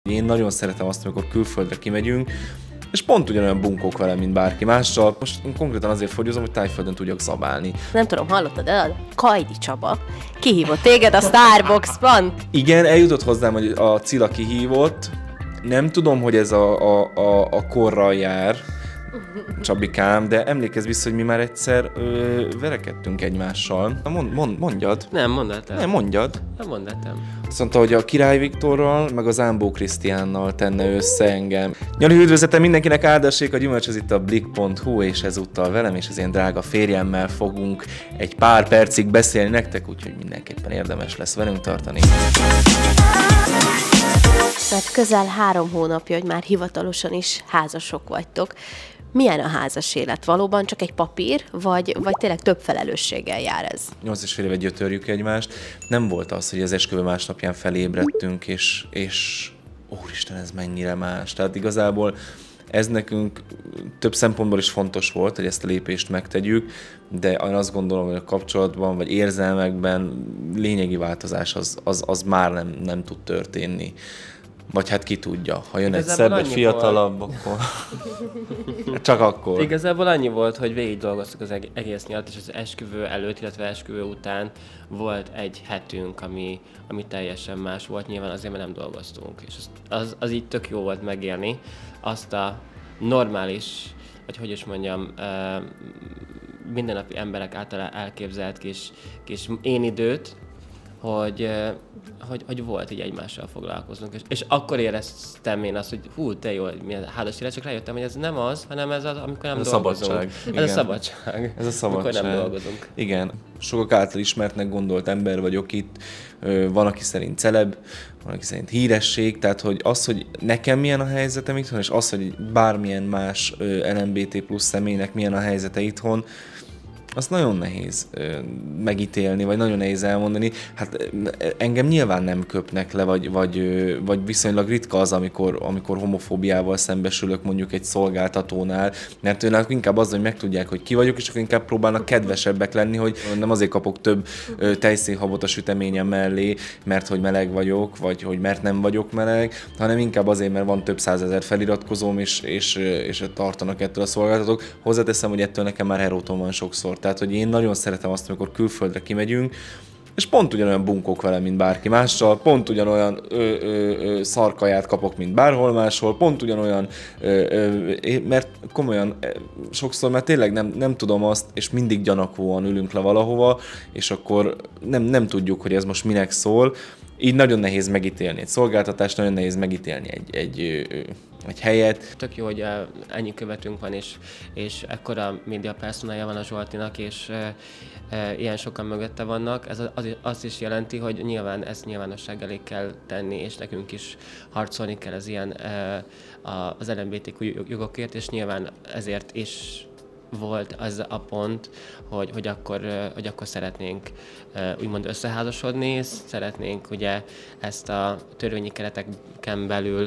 Én nagyon szeretem azt, amikor külföldre kimegyünk, és pont ugyanolyan bunkók vele, mint bárki mással. Most én konkrétan azért fogyózom, hogy Tájföldön tudjak zabálni. Nem tudom, hallottad el? Kajdi Csaba kihívott téged a Starbucksban. Igen, eljutott hozzám, hogy a Cilla kihívott. Nem tudom, hogy ez a korral jár, Csabikám, de emlékezz vissza, hogy mi már egyszer verekedtünk egymással. Mondjad. Nem, mondd el. Nem, mondjad. Nem mondd el. Azt mondta, hogy a Király Viktorral, meg az Ámbó Krisztiánnal tenne össze engem. Nyali, üdvözletem mindenkinek, áldassék a gyümölcs, ez itt a Blik.hu, és ezúttal velem és az én drága férjemmel fogunk egy pár percig beszélni nektek, úgyhogy mindenképpen érdemes lesz velünk tartani. Mert közel 3 hónapja, hogy már hivatalosan is házasok vagytok. Milyen a házas élet? Valóban csak egy papír, vagy tényleg több felelősséggel jár ez? 8,5 éve gyötörjük egymást. Nem volt az, hogy az esküvő másnapján felébredtünk, és úristen, ez mennyire más. Tehát igazából ez nekünk több szempontból is fontos volt, hogy ezt a lépést megtegyük, de én azt gondolom, hogy a kapcsolatban, vagy érzelmekben lényegi változás az már nem tud történni. Vagy hát ki tudja, ha jön Igazából egy szebb, egy fiatalabb, akkor csak akkor. Igazából annyi volt, hogy végig dolgoztuk az egész nyarat, és az esküvő előtt, illetve esküvő után volt egy hetünk, ami teljesen más volt, nyilván azért, mert nem dolgoztunk. És az így tök jó volt megélni azt a normális, vagy hogy is mondjam, mindennapi emberek által elképzelt kis én időt, hogy volt így egymással foglalkozunk. És akkor éreztem én azt, hogy hú, te jó, milyen házas élet, csak rájöttem, hogy ez nem az, hanem ez az, amikor nem dolgozunk. Ez a szabadság. Ez a szabadság. Amikor nem dolgozunk. Igen. Sokak által ismertnek gondolt ember vagyok itt. Van, aki szerint celeb, van, aki szerint híresség. Tehát, hogy az, hogy nekem milyen a helyzetem itthon, és az, hogy bármilyen más LMBT plusz személynek milyen a helyzete itthon, azt nagyon nehéz megítélni, vagy nagyon nehéz elmondani. Hát engem nyilván nem köpnek le, vagy viszonylag ritka az, amikor homofóbiával szembesülök mondjuk egy szolgáltatónál, mert őnek inkább az, hogy megtudják, hogy ki vagyok, és akkor inkább próbálnak kedvesebbek lenni, hogy nem azért kapok több tejszínhabot a süteményem mellé, mert hogy meleg vagyok, vagy hogy mert nem vagyok meleg, hanem inkább azért, mert van több százezer feliratkozóm, és tartanak ettől a szolgáltatók. Hozzáteszem, hogy ettől nekem már heróton van sokszor. Tehát, hogy én nagyon szeretem azt, amikor külföldre kimegyünk, és pont ugyanolyan bunkók vele, mint bárki mással, pont ugyanolyan szarkaját kapok, mint bárhol máshol, pont ugyanolyan, mert komolyan sokszor már tényleg nem tudom azt, és mindig gyanakvóan ülünk le valahova, és akkor nem tudjuk, hogy ez most minek szól. Így nagyon nehéz megítélni egy szolgáltatást, nagyon nehéz megítélni egy helyet. Tök jó, hogy ennyi követünk van, és ekkora média personálja van a Zsoltinak, és ilyen sokan mögötte vannak. Ez azt is jelenti, hogy nyilván ezt nyilvánosság elé kell tenni, és nekünk is harcolni kell az ilyen az LMBTQ jogokért, és nyilván ezért is volt az a pont, hogy akkor szeretnénk úgymond összeházasodni, szeretnénk ugye ezt a törvényi kereteken belül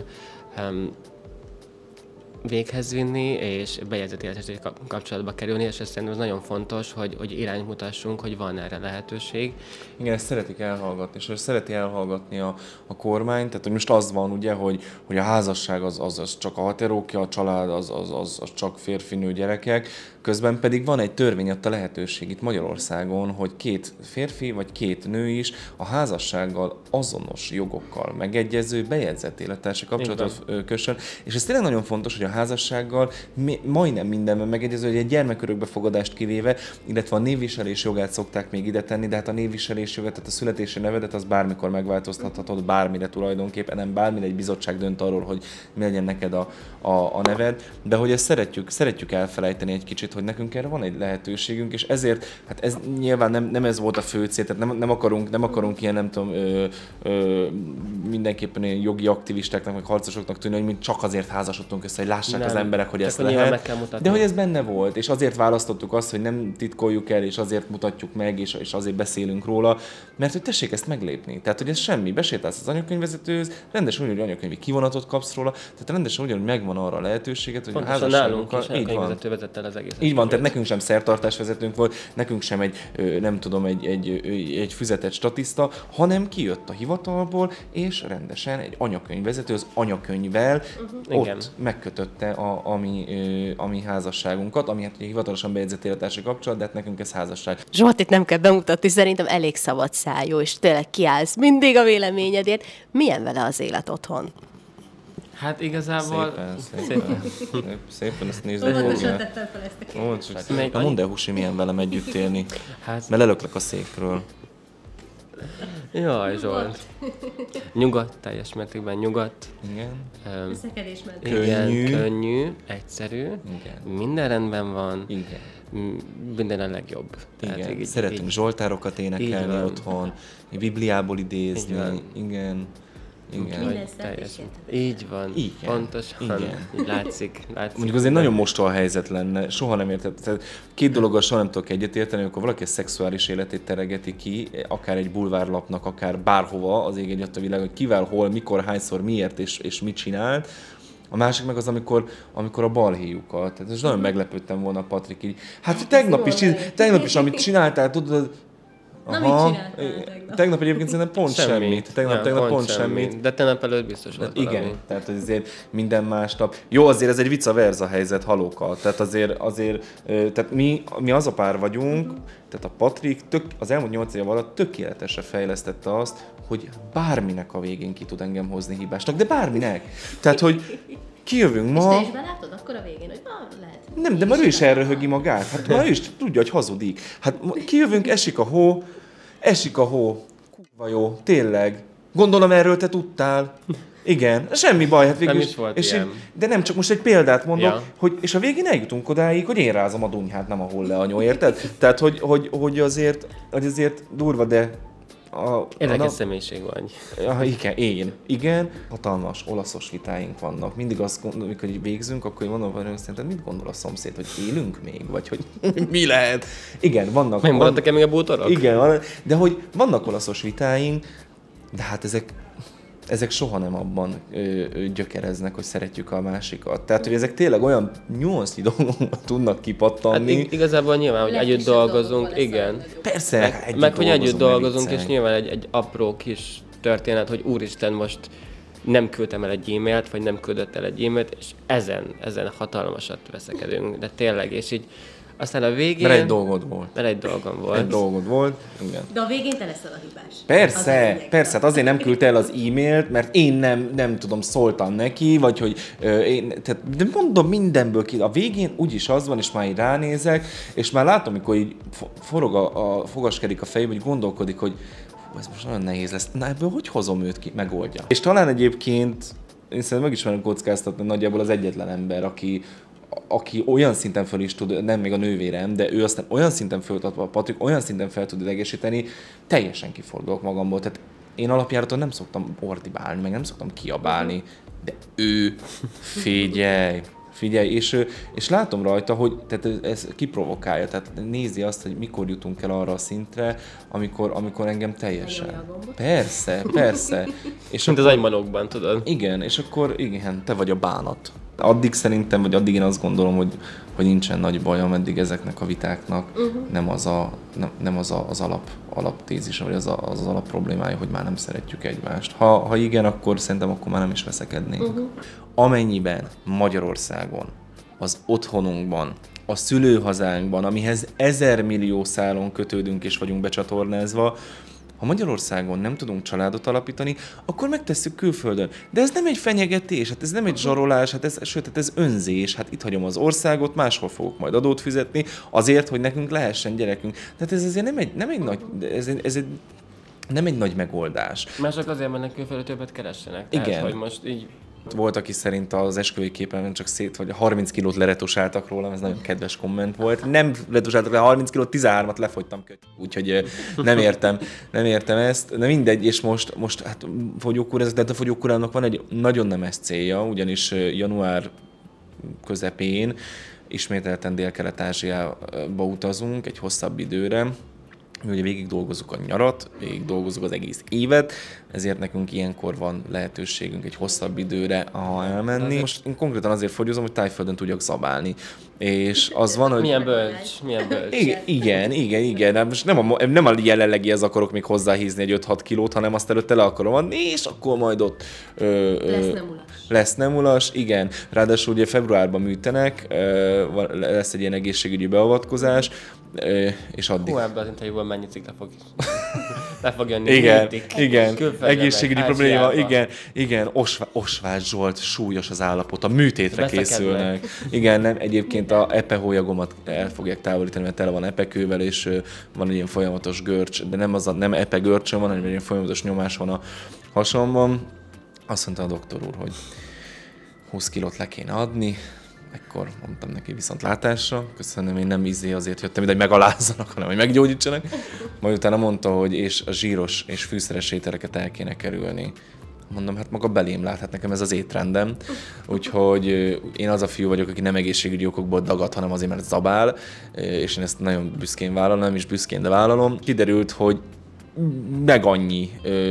véghez vinni, és bejegyzett életességi kapcsolatba kerülni, és ez szerintem nagyon fontos, hogy irányt mutassunk, hogy van erre lehetőség. Igen, ezt szeretik elhallgatni, és szereti elhallgatni a kormány, tehát hogy most az van ugye, hogy a házasság az csak a heterókja, a család az csak férfi-nő gyerekek, közben pedig van egy törvény adta lehetőség itt Magyarországon, hogy 2 férfi vagy 2 nő is a házassággal azonos jogokkal megegyező bejegyzett élettársi kapcsolatot kössön, és ez tényleg nagyon fontos, hogy a házassággal majdnem mindenben megegyező, hogy egy gyermekörökbefogadást kivéve, illetve a névviselés jogát szokták még ide tenni, de hát a névviselés jogát, tehát a születési nevedet az bármikor megváltoztathatod, bármire tulajdonképpen, nem bármire, egy bizottság dönt arról, hogy mi legyen neked a neved, de hogy ezt szeretjük elfelejteni egy kicsit, hogy nekünk erre van egy lehetőségünk, és ezért, hát ez nyilván nem ez volt a fő cél, tehát nem akarunk ilyen, nem tudom, mindenképpen ilyen jogi aktivistáknak, meg harcosoknak tűnni, hogy mi csak azért házasodtunk össze, hogy lássák az emberek, hogy ezt nyilván meg lehet. kell mutatni. De hogy ez benne volt, és azért választottuk azt, hogy nem titkoljuk el, és azért mutatjuk meg, és azért beszélünk róla, mert hogy tessék ezt meglépni. Tehát, hogy ez semmi. Besétálsz az anyakönyvvezetőhöz, rendesen úgy, hogy anyakönyvi kivonatot kapsz róla, tehát rendesen úgy, hogy megvan arra a lehetőséget, hogy pontosan a nálunk is házasságunkkal... anyakönyvvezető vezette el az egészet. Így van, tehát nekünk sem szertartásvezetőnk volt, nekünk sem egy, nem tudom, egy füzetett statiszta, hanem kijött a hivatalból, és rendesen egy anyakönyvvezető az anyakönyvvel ott megkötötte a mi házasságunkat, ami hát ugye hivatalosan bejegyzett élettársi kapcsolat, de hát nekünk ez házasság. Zsoltit nem kell bemutatni, szerintem elég szabadszájú, és tényleg kiállsz mindig a véleményedért. Milyen vele az élet otthon? Hát igazából... Szépen ezt nézd. Óvatosan tettem fel ezt a kérdést. Mondd el, Husi, milyen velem együtt élni, Hát, mert lelöklek a székről. jaj, Zsolt. Nyugodt, teljes mértékben nyugodt. Igen. Igen, könnyű, egyszerű. Igen. Minden rendben van. Igen. Minden a legjobb. Igen. Szeretünk zsoltárokat énekelni otthon, Bibliából idézni. Igen. Igen. Így van, igen. pontosan. Igen. Így látszik. Mondjuk azért nagyon mostoha helyzet lenne, soha nem érted. Tehát két dologgal soha nem tudok egyetérteni, amikor valaki a szexuális életét teregeti ki, akár egy bulvárlapnak, akár bárhova az ég egyet a világ, hogy kivel, hol, mikor, hányszor, miért és mit csinált. A másik meg az, amikor a balhéjukat. Tehát és nagyon meglepődtem volna, Patrik, így. Hát tegnap is, amit csináltál, tudod, Na, mit csináltál tegnap egyébként szerintem pont semmit. Tegnap pont semmit. De tegnap előtt biztos volt igen, valami. tehát hogy azért minden másnap. Jó, azért ez egy vice versa helyzet, halóka. Tehát azért tehát mi az a pár vagyunk, tehát a Patrik az elmúlt 8 év alatt tökéletesre fejlesztette azt, hogy bárminek a végén ki tud engem hozni hibásnak, de bárminek. Tehát, hogy kijövünk ma... És te is belátod akkor a végén, hogy lehet. Nem, de már ő is elröhögi magát. Hát már ő is tudja, hogy hazudik. Hát kijövünk, esik a hó. Kurva jó, tényleg. Gondolom erről te tudtál. Igen, semmi baj, hát végül nem is volt ilyen. De nem, csak most egy példát mondok, Ja. hogy, és a végén eljutunk odáig, hogy én rázom a dunyhát, nem a holleanyó, érted? Tehát, hogy azért durva, de... Érdekes személyiség vagy. Igen, hatalmas olaszos vitáink vannak. Mindig azt gondolom, amikor végzünk, akkor én mondom, hogy szerintem mit gondol a szomszéd, hogy élünk még? Vagy hogy mi lehet? Igen, vannak... Megmaradtak-e még a bútorok? Igen, de hogy vannak olaszos vitáink, de hát ezek soha nem abban gyökereznek, hogy szeretjük a másikat. Tehát, hogy ezek tényleg olyan nyolcnyi dolgokban tudnak kipattanni. Hát igazából nyilván, hogy együtt dolgozunk, igen. Persze, meg hogy együtt dolgozunk, és nyilván egy apró kis történet, hogy úristen, most nem küldtem el egy e-mailt, vagy nem küldött el egy e-mailt, és ezen hatalmasat veszekedünk. De tényleg, és így aztán a végén... Mert egy dolgod volt. Egy dolgom volt. Igen. De a végén te leszel a hibás. Persze, hát azért nem küldte el az e-mailt, mert én nem tudom, szóltam neki, vagy hogy de mondom mindenből ki. A végén úgyis az van, és már így ránézek, és már látom, amikor így forog fogaskedik a fejében, hogy gondolkodik, hogy ez most nagyon nehéz lesz. Na ebből hogy hozom őt ki? Megoldja. És talán egyébként, én szerintem meg is merem kockáztatni, nagyjából az egyetlen ember, aki olyan szinten föl is tud, nem még a nővérem, de ő aztán olyan szinten föltartva a Patrik, olyan szinten fel tud idegesíteni, teljesen kifordulok magamból. Tehát én alapjáraton nem szoktam ordibálni, meg nem szoktam kiabálni, de ő figyelj, és látom rajta, hogy tehát ez kiprovokálja, tehát nézi azt, hogy mikor jutunk el arra a szintre, amikor engem teljesen... Persze. És mint az agymanokban, tudod? Igen, és akkor igen, te vagy a bánat. Addig szerintem, vagy addig én azt gondolom, hogy nincsen nagy baj, ameddig ezeknek a vitáknak nem az alaptézis, vagy az alap problémája, hogy már nem szeretjük egymást. Ha igen, akkor szerintem akkor már nem is veszekednénk. Amennyiben Magyarországon, az otthonunkban, a szülőhazánkban, amihez 1000 millió szálon kötődünk és vagyunk becsatornázva, ha Magyarországon nem tudunk családot alapítani, akkor megtesszük külföldön. De ez nem egy fenyegetés, hát ez nem egy zsarolás, hát ez önzés. Hát itt hagyom az országot, máshol fogok majd adót fizetni, azért, hogy nekünk lehessen gyerekünk. Tehát ez azért nem egy nagy megoldás. Mások azért mennek külföldre, többet keressenek. Igen. Tehát, hogy most így... Volt, aki szerint az esküvői képen csak vagy 30 kilót leretusáltak rólam, ez nagyon kedves komment volt. Nem letusáltak le 30 kilót, 13-at lefogytam úgyhogy nem értem ezt. De mindegy, és most hát fogyókúra, de a fogyókúrának van egy nagyon nemes célja, ugyanis január közepén ismételten Dél-Kelet-Ázsiába utazunk egy hosszabb időre. Mi ugye végig dolgozzuk a nyarat, végig dolgozzuk az egész évet, ezért nekünk ilyenkor van lehetőségünk egy hosszabb időre elmenni. Most én konkrétan azért fogyózom, hogy Tájföldön tudjak zabálni. És az van, hogy... Milyen bölcs. Igen. De most nem a jelenlegihez akarok még hozzáhízni egy 5-6 kilót, hanem azt előtte le akarom adni, és akkor majd ott... Lesz nem ulas, igen. Ráadásul ugye februárban műtenek, lesz egy ilyen egészségügyi beavatkozás, és addig... Hú, ebben az interjúban mennyi cikk le fog jönni. Igen. Egészségügyi probléma, igen. Osváth Zsolt, súlyos az állapot, a műtétre készülnek. Igen, nem, egyébként a epehólyagomat el fogják távolítani, mert tele van epekővel, és van egy ilyen folyamatos görcs, de nem epegörcsön van, hanem egy ilyen folyamatos nyomás van a hasonban. Azt mondta a doktor úr, hogy 20 kilót le kéne adni, ekkor mondtam neki viszontlátásra, köszönöm, én nem azért jöttem ide, hogy megalázzanak, hanem hogy meggyógyítsanak. Majd utána mondta, hogy és a zsíros és fűszeres ételeket el kéne kerülni. Mondom, hát maga belém lát, hát nekem ez az étrendem. Úgyhogy én az a fiú vagyok, aki nem egészségügyi okokból dagad, hanem azért, mert zabál, és én ezt nagyon büszkén vállalom, nem is büszkén, de vállalom. Kiderült, hogy meg annyi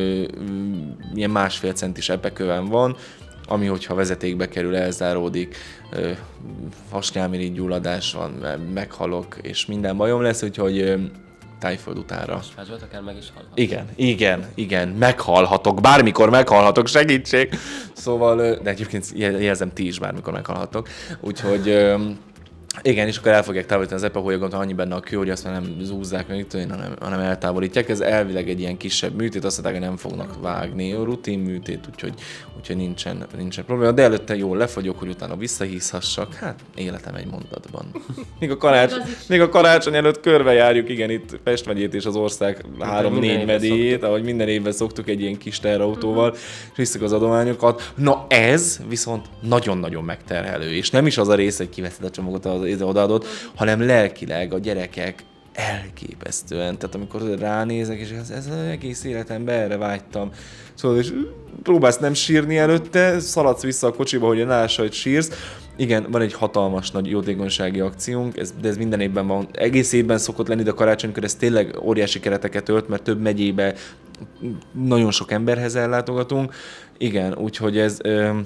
ilyen 1,5 centis epekőven van, ami, hogyha vezetékbe kerül, elzáródik, hasnyálmirigy gyulladás van, meghalok, és minden bajom lesz, úgyhogy Tájföld utánra. Osváth Zsolt, akár meg is halhat. Igen, meghalhatok, bármikor meghalhatok, segítség! Szóval, de egyébként jelzem, ti is bármikor meghalhatok, úgyhogy... Igen, és akkor el fogják távolítani az epehólyagot, ha annyi benne a kő, hogy azt már nem zúzzák meg, hanem eltávolítják. Ez elvileg egy ilyen kisebb műtét, azt mondták, hogy nem fognak vágni, rutin műtét, úgyhogy nincsen probléma. De előtte jól lefagyok, hogy utána visszahízhassak. Hát, életem egy mondatban. Még a karácsony előtt körbejárjuk, igen, itt Pest megyét és az ország 3-4 megyét, ahogy minden évben szoktuk egy ilyen kis terautóval, és visszük az adományokat. Na ez viszont nagyon-nagyon megterhelő, és nem is az a rész, hogy kiveszed a csomagot odaadott, hanem lelkileg a gyerekek elképesztően. Tehát amikor ránézek, és ez az egész életemben erre vágytam. Szóval, és próbálsz nem sírni előtte, szaladsz vissza a kocsiba, hogy lássa, hogy sírsz. Igen, van egy hatalmas nagy jótékonysági akciónk, de ez minden évben van, egész évben szokott lenni, de a karácsonykor ez tényleg óriási kereteket ölt, mert több megyébe nagyon sok emberhez ellátogatunk. Igen, úgyhogy ez...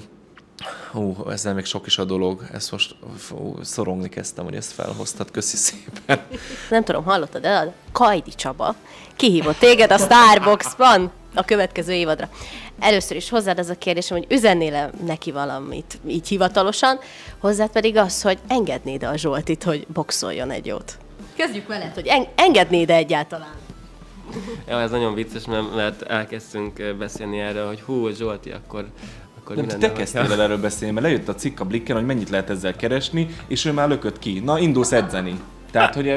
ezzel még sok is a dolog. Ezt most szorongni kezdtem, hogy ezt felhoztad. Köszi szépen. Nem tudom, hallottad el? Kajdi Csaba kihívott téged a Starbucksban a következő évadra. Először is hozzád az a kérdésem, hogy üzennél neki valamit így hivatalosan, hozzád pedig az, hogy engednéd-e a Zsoltit, hogy boxoljon egy jót. Kezdjük veled, hogy engednéd-e egyáltalán? Ja, ez nagyon vicces, mert elkezdtünk beszélni erről, hogy hú, Zsolti, akkor nem, te kezdtél erről beszélni, mert lejött a cikk a Blikken, hogy mennyit lehet ezzel keresni, és ő már lökött ki. Na, indulsz edzeni. Tehát, hogy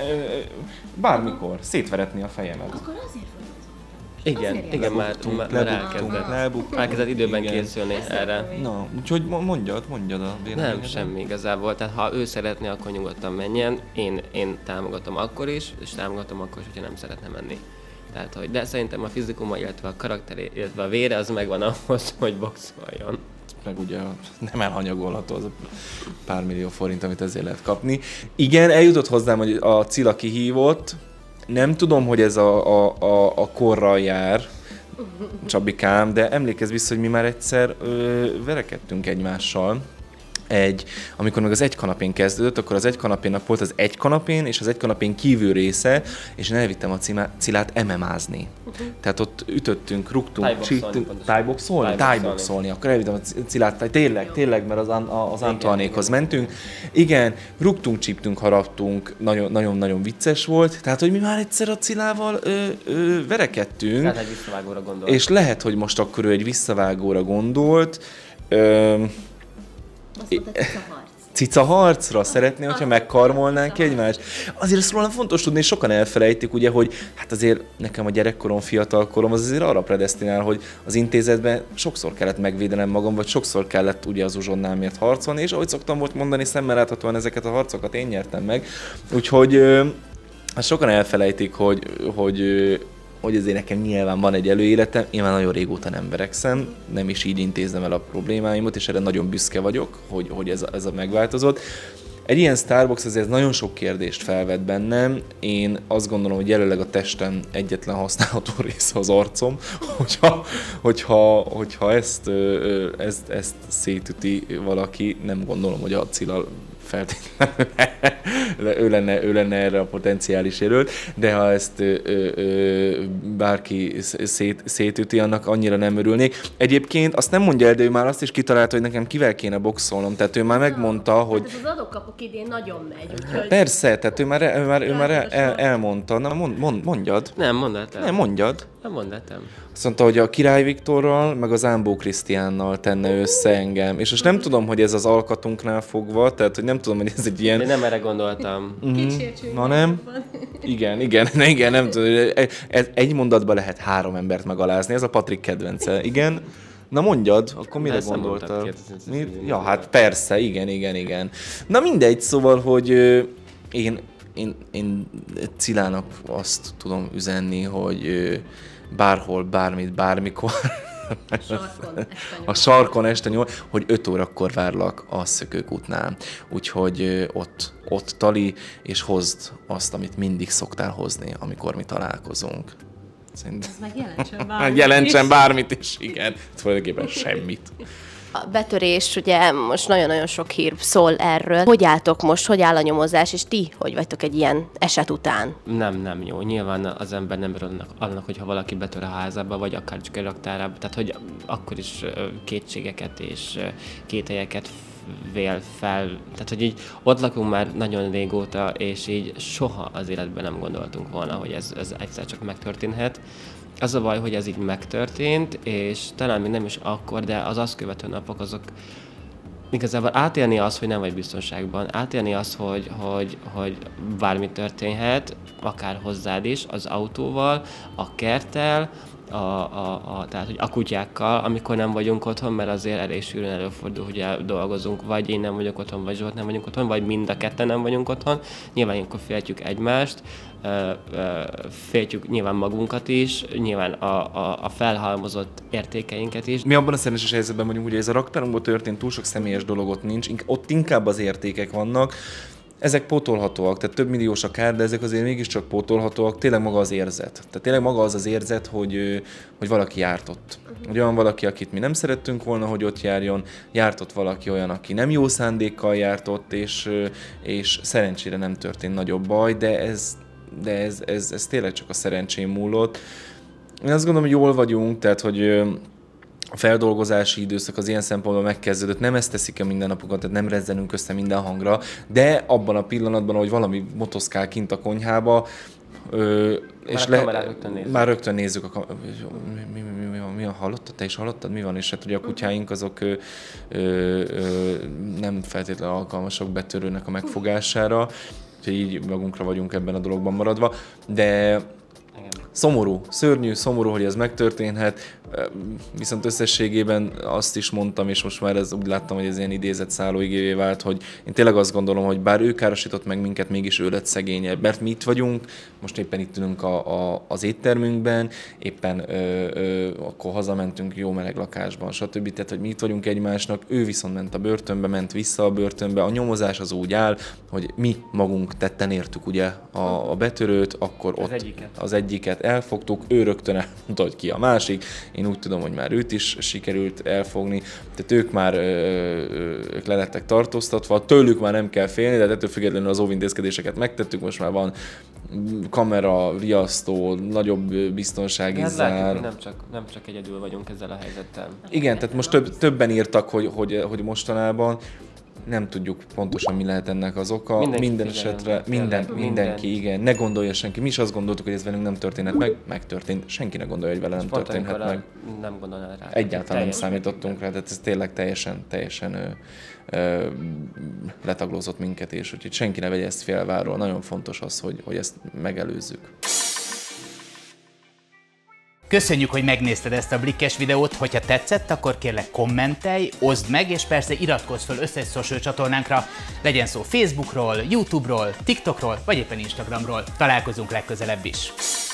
bármikor szétveretni a fejemet. Akkor azért igen, már elkezdett időben készülni erre. Na, úgyhogy mondjad a véleményedet. Nem, semmi igazából. Tehát ha ő szeretné, akkor nyugodtan menjen. Én támogatom akkor is, és támogatom akkor is, hogyha nem szeretne menni. Tehát, hogy, de szerintem a fizikuma, illetve a karakter, illetve a vére az megvan ahhoz, hogy boxoljon. Meg ugye nem elhanyagolható az a pár millió forint, amit ezért lehet kapni. Igen, eljutott hozzám, hogy a Cilla kihívott. Nem tudom, hogy ez a korral jár, Csabikám, de emlékezz vissza, hogy mi már egyszer verekedtünk egymással. Amikor meg az egy kanapén kezdődött, akkor az egy kanapénak volt az egy kanapén, és az egy kanapén kívül része, és én elvittem a Cillát MMA-zni. Tehát ott ütöttünk, rúgtunk, tájboxolni. Akkor elvittem a Cillát, tényleg, mert az Antoinékhoz mentünk. Igen, rúgtunk, csíptünk, haraptunk, nagyon-nagyon vicces volt. Tehát, hogy mi már egyszer a Cillával verekedtünk. Tehát egy visszavágóra gondolt. És lehet, hogy most akkor ő egy visszavágóra gondolt. Cica harcra szeretné, hogyha megkarmolnánk egymást. Azért ezt rólam fontos tudni, és sokan elfelejtik, ugye, hogy hát azért nekem a gyerekkorom, fiatalkorom az azért arra predesztinál, hogy az intézetben sokszor kellett megvédenem magam, vagy sokszor kellett ugye az uzsonnámért harcolni, és ahogy szoktam volt mondani, szemmel láthatóan ezeket a harcokat én nyertem meg. Úgyhogy sokan elfelejtik, hogy hogy azért nekem nyilván van egy előéletem, én már nagyon régóta nem verekszem, nem is így intézem el a problémáimat, és erre nagyon büszke vagyok, hogy ez a megváltozott. Egy ilyen Starbucks azért nagyon sok kérdést felvet bennem. Én azt gondolom, hogy jelenleg a testem egyetlen használható része az arcom, hogyha ezt szétüti valaki, nem gondolom, hogy a Attila feltétlenül ő lenne erre a potenciális jelölt, de ha ezt bárki szétüti, annak annyira nem örülnék. Egyébként azt nem mondja el, de ő már azt is kitalálta, hogy nekem kivel kéne boxolnom, tehát ő már megmondta, hogy... Ez az adok-kapok idén nagyon megy, úgyhogy... Persze, tehát ő már elmondta. Na, mondjad. Nem, mondd el. Nem, mondjad. Nem mondd el. Azt mondta, hogy a Király Viktorral, meg az Ámbó Krisztiánnal tenne össze engem. És most nem tudom, hogy ez az alkatunknál fogva, tehát hogy nem tudom, hogy ez egy ilyen... Én nem erre gondoltam. Na nem? Igen, nem tudom. Egy mondatban lehet 3 embert megalázni, ez a Patrik kedvence. Igen. Na mondjad, akkor mire gondoltál? Ja, hát persze, igen. Na mindegy, szóval, hogy én Cilának azt tudom üzenni, hogy bárhol, bármit, bármikor, a sarkon este 8, hogy 5 órakor várlak a Szökőkútnál. Úgyhogy ott tali, és hozd azt, amit mindig szoktál hozni, amikor mi találkozunk. Ez meg jelentsen jelentsen bármit is, igen. Tulajdonképpen semmit. A betörés, ugye most nagyon-nagyon sok hír szól erről. Hogy álltok most, hogy áll a nyomozás, és ti hogy vagytok egy ilyen eset után? Nem jó. Nyilván az ember nem örül annak, hogyha valaki betör a házába, vagy akár csak a raktárába. Tehát, hogy akkor is kétségeket és kételyeket vél fel. Tehát, hogy így ott lakunk már nagyon régóta, és így soha az életben nem gondoltunk volna, hogy ez egyszer csak megtörténhet. Az a baj, hogy ez így megtörtént, és talán még nem is akkor, de az azt követő napok azok igazából átélni azt, hogy nem vagy biztonságban, átélni azt, hogy bármi történhet, akár hozzád is, az autóval, a kerttel, tehát, hogy a kutyákkal, amikor nem vagyunk otthon, mert azért elég sűrűn előfordul, hogy dolgozunk, vagy én nem vagyok otthon, vagy Zsolt nem vagyunk otthon, vagy mind a ketten nem vagyunk otthon. Nyilván ilyenkor féltjük egymást, féltjük nyilván magunkat is, nyilván a felhalmozott értékeinket is. Mi abban a szerencsés helyzetben vagyunk, hogy ez a raktárunkban történt, túl sok személyes dolog ott nincs, ott inkább az értékek vannak. Ezek pótolhatóak, tehát több milliós a kár, de ezek azért mégiscsak pótolhatóak, tényleg maga az érzet. Tehát tényleg maga az érzet, hogy valaki járt ott. Hogy olyan valaki, akit mi nem szerettünk volna, hogy ott járjon, járt ott valaki olyan, aki nem jó szándékkal járt ott, és szerencsére nem történt nagyobb baj, de ez tényleg csak a szerencsén múlott. Én azt gondolom, hogy jól vagyunk, tehát hogy a feldolgozási időszak az ilyen szempontból megkezdődött, nem ezt teszik a mindennapokat, tehát nem rezzenünk össze minden hangra, de abban a pillanatban, hogy valami motoszkál kint a konyhába, és már rögtön nézzük mi van, hallottad? Te is hallottad? Mi van? És hát ugye a kutyáink azok nem feltétlenül alkalmasak betörőnek a megfogására, úgyhogy így magunkra vagyunk ebben a dologban maradva, de szomorú, szörnyű, szomorú, hogy ez megtörténhet, viszont összességében azt is mondtam, és most már úgy láttam, hogy ez ilyen idézett szállóigévé vált, hogy én tényleg azt gondolom, hogy bár ő károsított meg minket, mégis ő lett szegényebb, mert mi itt vagyunk, most éppen itt ülünk az éttermünkben, éppen akkor hazamentünk jó meleg lakásban, stb. Tehát, hogy mi itt vagyunk egymásnak, ő viszont ment a börtönbe, ment vissza a börtönbe, a nyomozás az úgy áll, hogy mi magunk tetten értük ugye a betörőt, akkor ott az egyiket elfogtuk, ő rögtön elmondta, hogy ki a másik, én úgy tudom, hogy már őt is sikerült elfogni, tehát ők már ők le lettek tartóztatva, tőlük már nem kell félni, de ettől függetlenül az óvintézkedéseket megtettük, most már van kamera, riasztó, nagyobb biztonsági zár. Nem csak egyedül vagyunk ezzel a helyzettel. Igen, tehát most többen írtak, hogy mostanában nem tudjuk pontosan, mi lehet ennek az oka. Minden esetre, mindenki, igen. Ne gondolja senki. Mi is azt gondoltuk, hogy ez velünk nem történhet meg, megtörtént. Senki ne gondolja, hogy vele nem történhet meg. Nem gondolná rá. Egyáltalán nem számítottunk rá, tehát ez tényleg teljesen letaglózott minket, és úgyhogy senki ne vegye ezt félváról. Nagyon fontos az, hogy ezt megelőzzük. Köszönjük, hogy megnézted ezt a Blikkes videót, hogyha tetszett, akkor kérlek kommentelj, oszd meg, és persze iratkozz fel összes social csatornánkra, legyen szó Facebookról, YouTube-ról, TikTokról, vagy éppen Instagramról. Találkozunk legközelebb is!